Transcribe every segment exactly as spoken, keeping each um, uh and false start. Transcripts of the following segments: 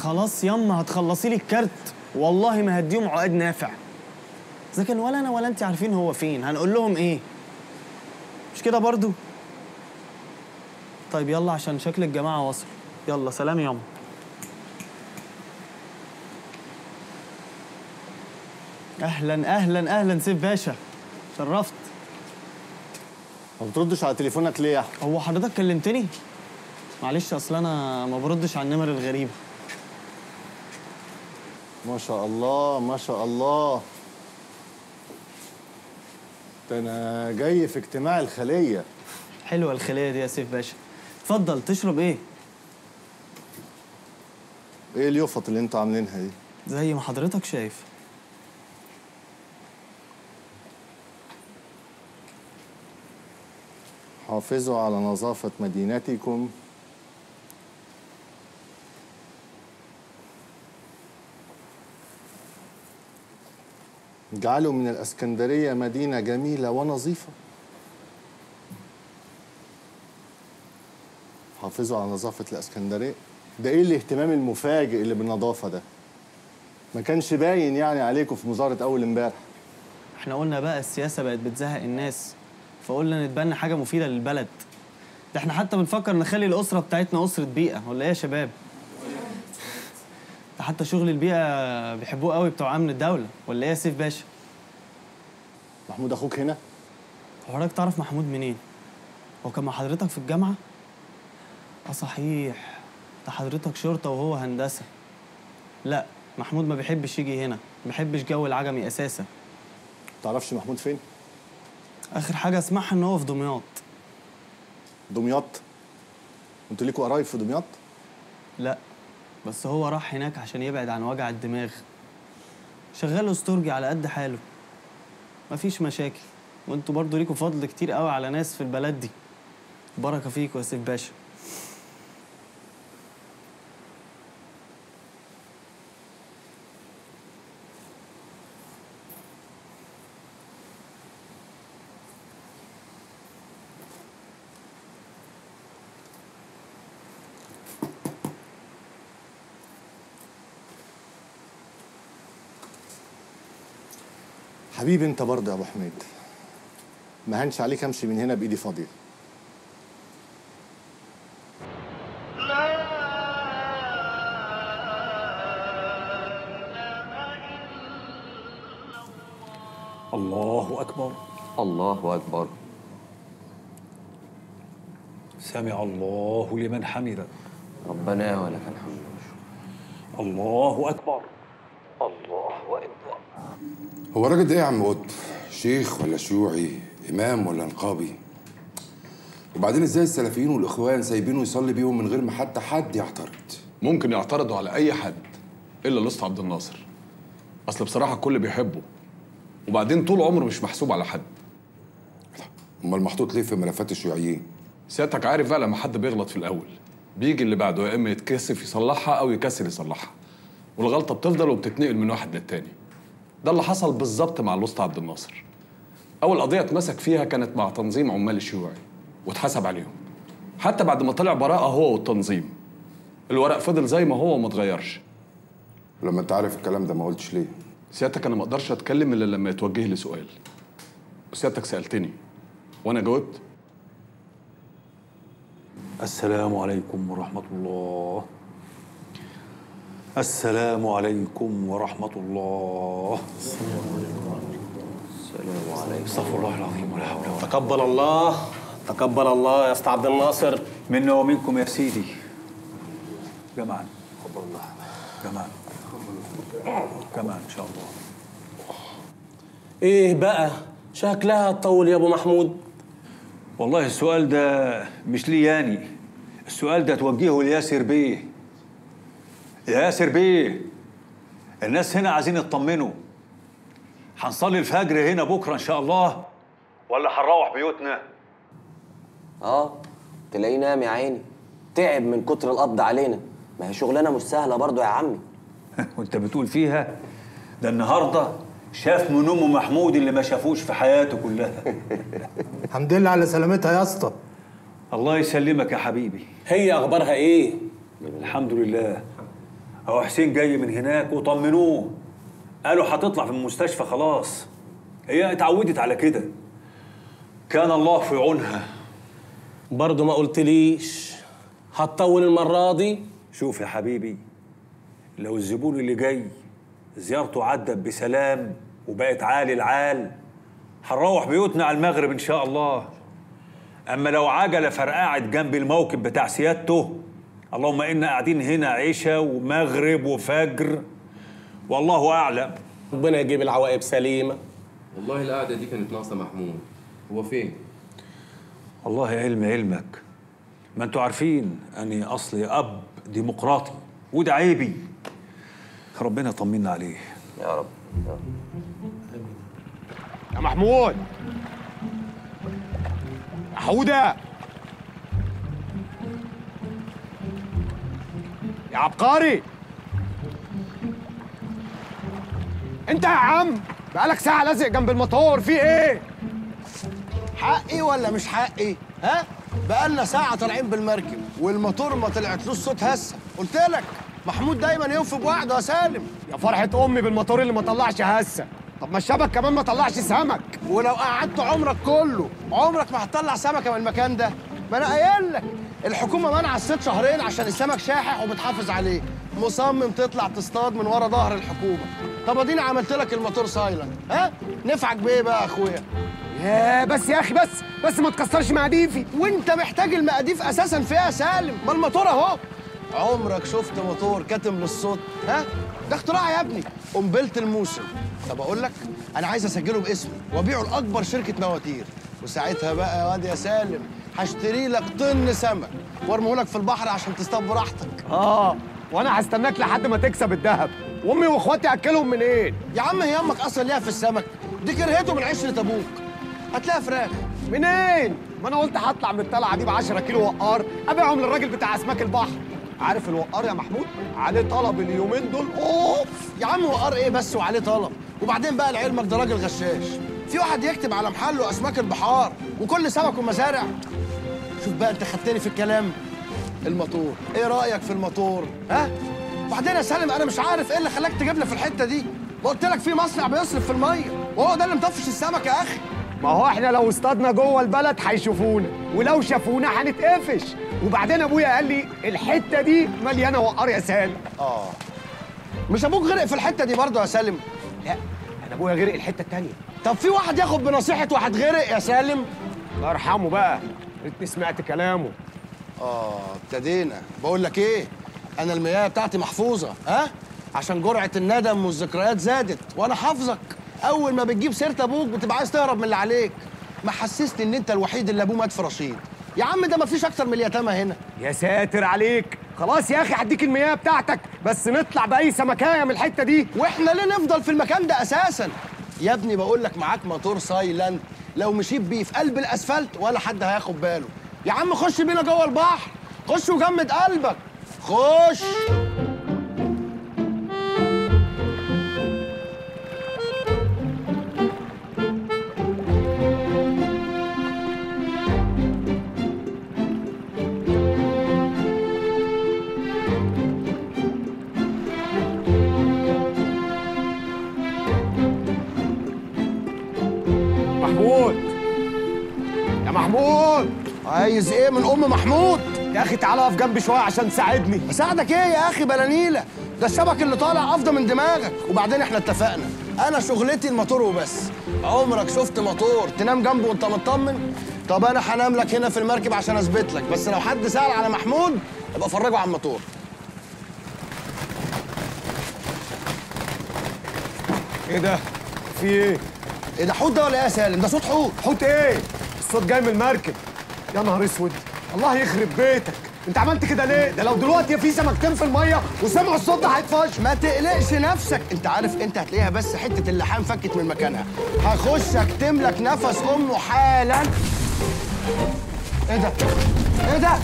خلاص ياما هتخلصي لي الكارت والله ما هديهم عقاد نافع. اذا كان ولا انا ولا انت عارفين هو فين هنقول لهم ايه؟ مش كده برضو؟ طيب يلا عشان شكل الجماعه وصل. يلا سلام ياما. اهلا اهلا اهلا سيف باشا، شرفت. ما بتردش على تليفونك ليه يا احمد؟ هو حضرتك كلمتني؟ معلش اصل انا ما بردش على النمر الغريبه. ما شاء الله ما شاء الله، ده انا جاي في اجتماع الخليه. حلوه الخليه دي يا سيف باشا. اتفضل تشرب ايه؟ ايه اليوفط اللي انتوا عاملينها دي؟ زي ما حضرتك شايف. حافظوا على نظافة مدينتكم. اجعلوا من الإسكندرية مدينة جميلة ونظيفة. حافظوا على نظافة الإسكندرية. ده إيه الاهتمام المفاجئ اللي بالنظافة ده؟ ما كانش باين يعني عليكم في مظاهرة أول امبارح. احنا قلنا بقى السياسة بقت بتزهق الناس، فقلنا نتبنى حاجة مفيدة للبلد. ده احنا حتى بنفكر نخلي الأسرة بتاعتنا أسرة بيئة، ولا إيه يا شباب؟ ده حتى شغل البيئة بيحبوه قوي بتوع أمن الدولة، ولا إيه يا سيف باشا؟ محمود أخوك هنا؟ هو حضرتك تعرف محمود منين؟ هو كان مع حضرتك في الجامعة؟ اه صحيح، ده حضرتك شرطة وهو هندسة. لا محمود ما بيحبش يجي هنا، ما بيحبش جو العجمي أساسا. تعرفش محمود فين؟ آخر حاجة أسمعها إن هو في دمياط. دمياط؟ انتوا ليكوا قرايب في دمياط؟ لا بس هو راح هناك عشان يبعد عن وجع الدماغ. شغال استرجي على قد حاله، مفيش مشاكل. وانتوا برضو ليكوا فضل كتير قوي على ناس في البلد دي. بركة فيكوا يا سيف باشا. حبيبي انت برضه يا ابو حميد، ما هنش عليك امشي من هنا بايدي فاضيه. الله أكبر. الله أكبر. سمع الله لمن حمده. ربنا ولك الحمد. الله أكبر. الله أكبر. هو الراجل ده ايه يا عم قط؟ شيخ ولا شيوعي؟ إمام ولا نقابي؟ وبعدين ازاي السلفيين والإخوان سايبينه يصلي بيهم من غير ما حتى حد يعترض؟ ممكن يعترضوا على أي حد إلا الأسطى عبد الناصر. أصل بصراحة الكل بيحبه، وبعدين طول عمره مش محسوب على حد. امال محطوط ليه في ملفات الشيوعيين؟ سيادتك عارف بقى لما حد بيغلط في الأول بيجي اللي بعده يا إما يتكسف يصلحها أو يكسل يصلحها، والغلطة بتفضل وبتتنقل من واحد للتاني. ده اللي حصل بالظبط مع الأسطى عبد الناصر. أول قضية اتمسك فيها كانت مع تنظيم عمال الشيوعي واتحسب عليهم، حتى بعد ما طلع براءة هو والتنظيم الورق فضل زي ما هو وما اتغيرش. ولما انت عارف الكلام ده ما قلتش ليه؟ سيادتك أنا ما أقدرش أتكلم إلا لما يتوجه لي سؤال، وسيادتك سألتني وأنا جاوبت. السلام عليكم ورحمة الله. السلام عليكم ورحمة الله. السلام عليكم. استغفر الله العظيم ولا حول ولا قوة. تقبل الله تقبل الله يا اسطى عبد الناصر. منا ومنكم يا سيدي. جمعا. تقبل الله. جمعا. جمعا إن شاء الله. ايه بقى شكلها تطول يا ابو محمود؟ والله السؤال ده مش لي يعني، السؤال ده توجهه لياسر بيه. ياسر بيه، الناس هنا عايزين يطمنوا. هنصلي الفجر هنا بكره ان شاء الله ولا هنروح بيوتنا؟ اه تلاقيه نام يا عيني، تعب من كتر القبض علينا. ما هي شغلانه مش سهله برضه يا عمي. وانت بتقول فيها؟ ده النهارده شاف من ام محمود اللي ما شافوش في حياته كلها. الحمد لله على سلامتها يا اسطى. الله يسلمك يا حبيبي. هي اخبارها ايه؟ الحمد لله. هو حسين جاي من هناك وطمنوه، قالوا هتطلع في المستشفى خلاص، هي اتعودت على كده. كان الله في عونها. برضه ما قلتليش هتطول المرة دي؟ شوف يا حبيبي، لو الزبون اللي جاي زيارته عدت بسلام وبقت عالي العال، هنروح بيوتنا على المغرب ان شاء الله. اما لو عجله فرقعت جنب الموكب بتاع سيادته، اللهم انا قاعدين هنا عشاء ومغرب وفجر، والله اعلم. ربنا يجيب العواقب سليمه. والله القعده دي كانت ناقصه محمود. هو فين؟ والله علم علمك، ما انتوا عارفين اني اصلي اب ديمقراطي وده عيبي. ربنا يطمنا عليه يا رب. يا رب. يا محمود، يا حودة، يا عبقري، انت يا عم بقالك ساعة لازق جنب الموتور، في ايه؟ حقي ولا مش حقي؟ ها؟ بقالنا ساعة طالعين بالمركب والموتور ما طلعتلوش صوت هسه، قلت لك محمود دايما يوفي بوعده يا سالم. يا فرحة أمي بالموتور اللي ما طلعش هسه، طب ما الشبك كمان ما طلعش سمك. ولو قعدت عمرك كله عمرك ما هتطلع سمكة من المكان ده، ما أنا قايل لك الحكومة منع الصيد شهرين عشان السمك شاحح وبتحافظ عليه، مصمم تطلع تصطاد من ورا ظهر الحكومة. طب اديني عملت لك الموتور سايلنت، ها؟ نفعك بإيه بقى يا أخويا؟ يا بس يا أخي، بس بس ما تكسرش مقاديفي. وأنت محتاج المقاديف أساساً فيها يا سالم، ما الموتور أهو. عمرك شفت موتور كاتم للصوت؟ ها؟ ده اختراع يا ابني، قنبلة الموسم. طب أقول لك، أنا عايز أسجله باسمي وأبيعه لأكبر شركة مواتير، وساعتها بقى يا واد يا سالم هشتري لك طن سمك وارميه لك في البحر عشان تصطاد براحتك. آه، وأنا هستناك لحد ما تكسب الذهب، وأمي وإخواتي أكلهم منين؟ يا عم هي أمك أصلا ليها في السمك؟ دي كرهته من عشرة أبوك. هتلاقي فراخ. منين؟ ما أنا قلت هطلع من الطلعة دي ب عشرة كيلو وقار أبيعهم للراجل بتاع أسماك البحر. عارف الوقار يا محمود؟ عليه طلب اليومين دول اوف. يا عم وقار ايه بس وعليه طلب؟ وبعدين بقى لعلمك ده راجل غشاش، في واحد يكتب على محله اسماك البحار وكل سمك ومزارع. شوف بقى انت خدتني في الكلام. الموتور، ايه رايك في الموتور؟ ها؟ وبعدين يا سالم انا مش عارف ايه اللي خلاك تجيبنا في الحته دي، قلت لك في مصنع بيصرف في الميه وهو ده اللي مطفش السمك يا اخي. ما هو احنا لو اصطادنا جوه البلد هيشوفونا، ولو شافونا هنتقفش. وبعدين ابويا قال لي الحته دي مليانه وقار يا سالم. اه مش ابوك غرق في الحته دي برضه يا سالم؟ لا، انا ابويا غرق الحته التانيه. طب في واحد ياخد بنصيحه واحد غرق يا سالم؟ الله يرحمه بقى، ريتني سمعت كلامه. اه ابتدينا. بقول لك ايه، انا المياه بتاعتي محفوظه، ها؟ عشان جرعه الندم والذكريات زادت، وانا حافظك. اول ما بتجيب سيره ابوك بتبقى عايز تهرب من اللي عليك. ما حسسني ان انت الوحيد اللي ابوه مات في رشيد. يا عم ده مفيش اكتر من اليتامى هنا. يا ساتر عليك، خلاص يا اخي هديك المياه بتاعتك، بس نطلع باي سمكايه من الحته دي. واحنا ليه نفضل في المكان ده اساسا؟ يا ابني بقول لك معاك موتور سايلنت، لو مشيت بيه في قلب الاسفلت ولا حد هياخد باله. يا عم خش بينا جوه البحر، خش وجمد قلبك، خش. محمود، يا محمود، عايز ايه من ام محمود؟ يا اخي تعالى اقف جنبي شويه عشان تساعدني. اساعدك ايه يا اخي بلانيله؟ ده الشبك اللي طالع افضل من دماغك. وبعدين احنا اتفقنا انا شغلتي الموتور وبس. عمرك شفت موتور تنام جنبه وانت مطمن؟ طب انا هنام لك هنا في المركب عشان اثبت لك، بس لو حد سال على محمود ابقى فرجه على الموتور. ايه ده؟ في ايه؟ ايه ده، حوت ده ولا ايه يا سالم؟ ده صوت حوت. حوت ايه؟ الصوت جاي من المركب. يا نهار اسود، الله يخرب بيتك، انت عملت كده ليه؟ ده لو دلوقتي في سمكتين في الميه وسمعوا الصوت ده هيتفش. ما تقلقش نفسك، انت عارف انت هتلاقيها بس حته اللحام فكت من مكانها. هخش اكتم لك نفس امه حالا. ايه ده؟ ايه ده؟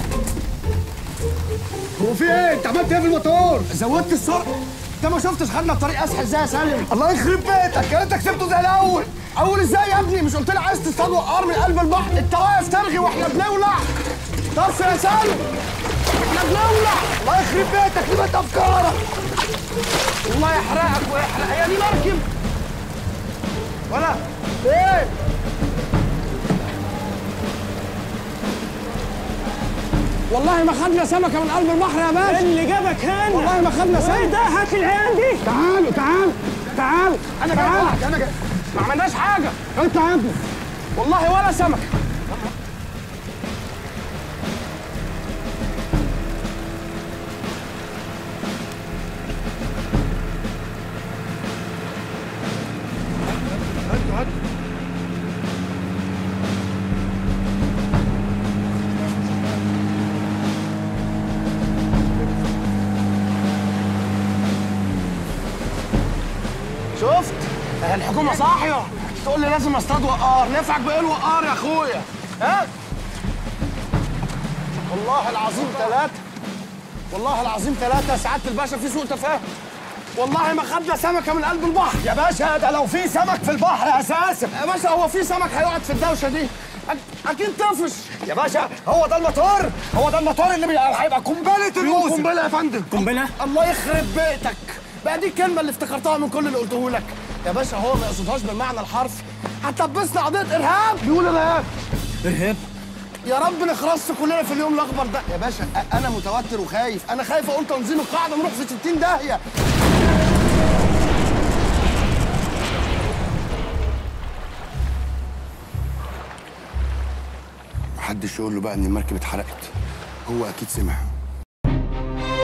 هو في ايه؟ انت عملت ايه في الموتور؟ زودت السرعه. انت ما شفتش خدنا الطريق اسهل ازاي يا سالم؟ الله يخرب بيتك، يا انت كسبته زي الاول. اول ازاي يا ابني؟ مش قلت لي عايز تصطاد وقار من قلب البحر؟ انت واقف ترغي واحنا بنولع. طف يا سالم، احنا بنولع. الله يخرب بيتك، ليه افكارك؟ الله يحرقك ويحرق، هي دي مركب؟ ولا ايه؟ والله ما خدنا سمكه من قلب البحر يا باشا. اللي جابك هنا؟ والله ما خدنا سمكه. ايه ده؟ هات العيال دي. تعالوا تعالوا تعالوا، انا جاي معاك، انا جاي. ما عملناش حاجه، انت يا ابني والله ولا سمكه. شفت؟ الحكومة صاحية، تقول لي لازم اصطاد وقار، نفعك بايه الوقار يا اخويا؟ ها؟ والله العظيم ثلاثة، والله العظيم ثلاثة يا سعادة الباشا، في سوء تفاهم. والله ما خدنا سمكة من قلب البحر. يا باشا ده لو في سمك في البحر اساسا. يا باشا هو في سمك هيقعد في الدوشة دي؟ أك- أكيد طفش. يا باشا هو ده الموتور، هو ده الموتور اللي بي- هيبقى قنبلة الموسم. قنبلة يا فندم. قنبلة؟ الله يخرب بيتك. بقى دي الكلمة اللي افتكرتها من كل اللي قلته لك. يا باشا هو ما يقصدهاش بالمعنى الحرفي. هتلبسنا قضية إرهاب. بيقول إرهاب. إرهاب؟ يا رب نخرس كلنا في اليوم الأخضر ده. يا باشا أ- أنا متوتر وخايف، أنا خايف أقول تنظيم القاعدة نروح في ستين داهية. محدش يقول له بقى إن المركب اتحرقت، هو أكيد سمع.